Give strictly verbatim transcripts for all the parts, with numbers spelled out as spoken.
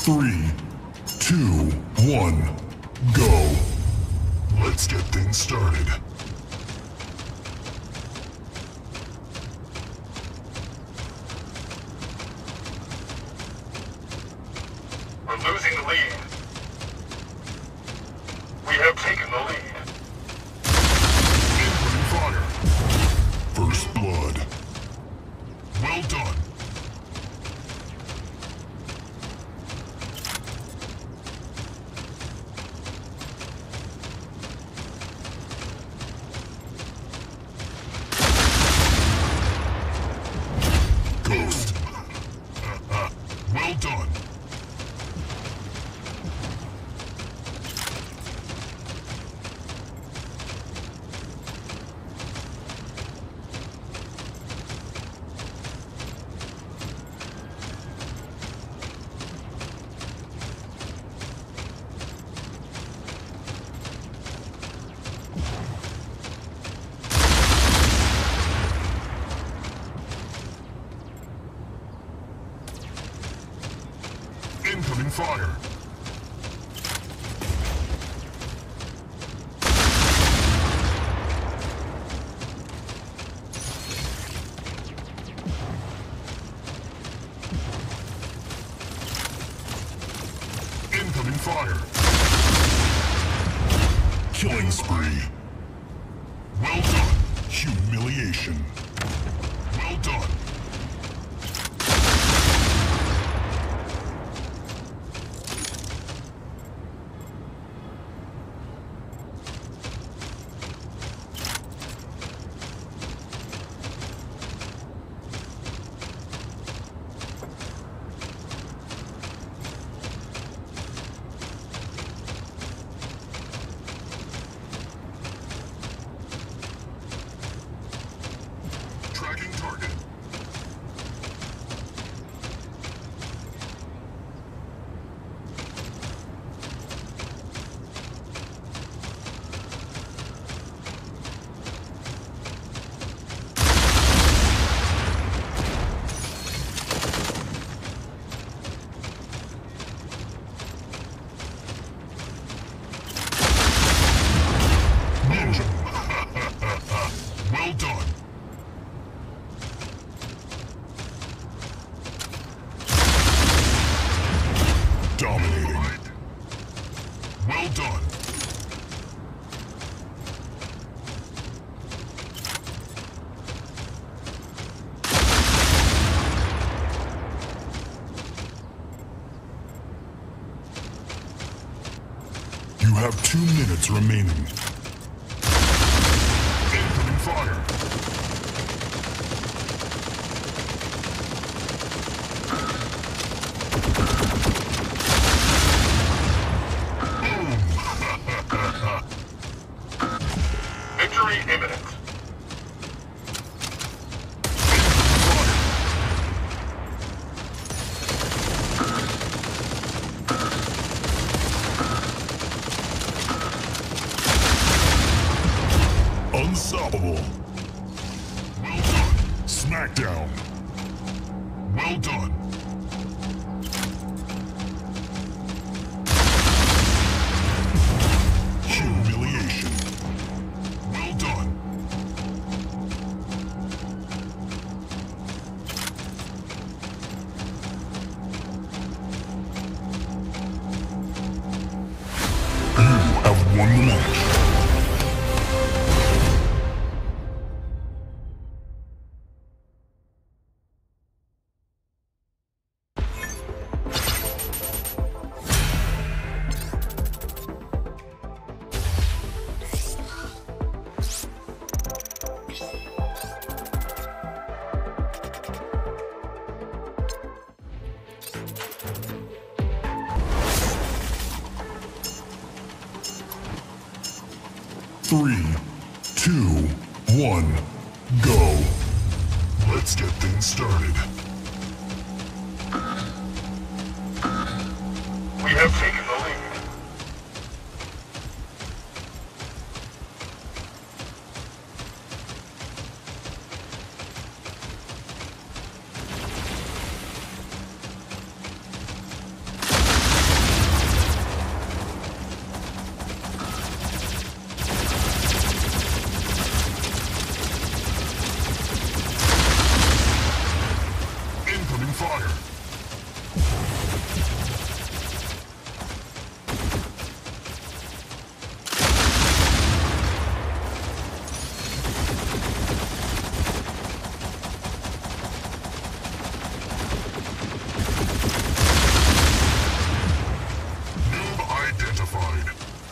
Three, two, one, go. Let's get things started. We're losing the lead. We have taken the lead. Incoming fire. First blood. Well done. Ghost. Well done. Incoming fire. Incoming fire. Killing spree. Well done. Humiliation. Well done. Tracking target. Ninja. Well done. Dominating. Well done. You have two minutes remaining. Incoming fire. Victory imminent. Unstoppable. Well done. Smackdown. Well done. Humiliation. Well done. You have won the match. Three, two, one, go. Let's get things started. We have taken the lead. fire. Noob identified.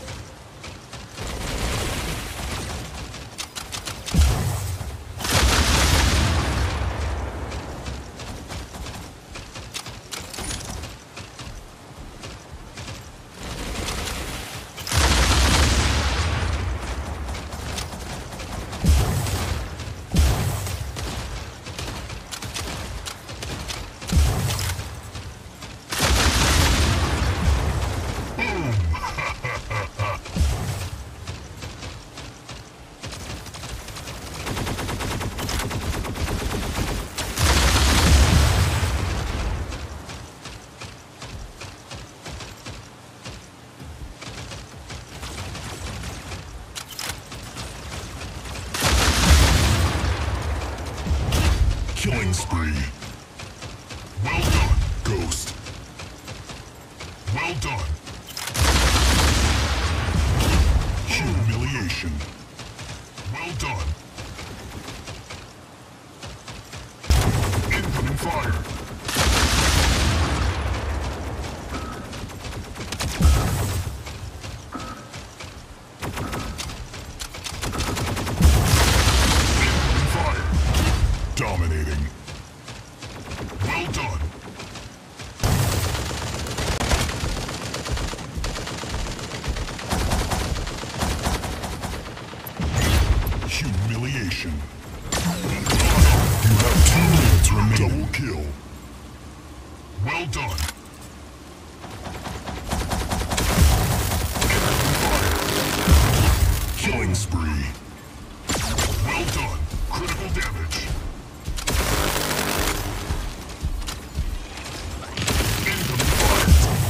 Killing spree. Well done, Ghost. Well done. Humiliation. Well done. Incoming fire. Incoming fire. Dominating. Well done. Humiliation. You have two minutes remaining. Double kill. Well done. Killing spree. Well done. Critical damage. Incoming fire.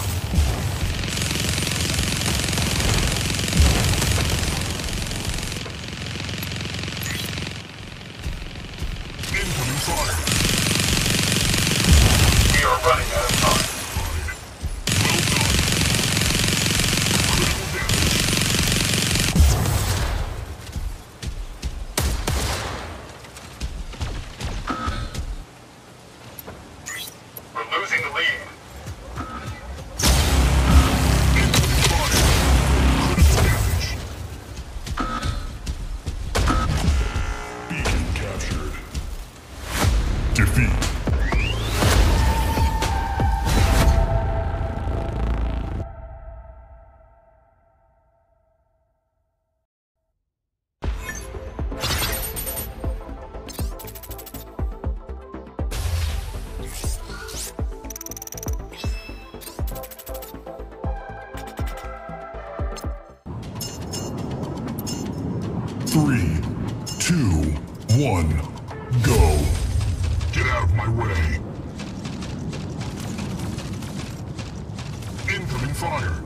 Incoming fire. We are running out of time. Well done. Critical damage. We're losing the lead. Incoming fire. Critical damage. Beacon captured. Defeat. Three, two, one, go. Get out of my way. Incoming fire.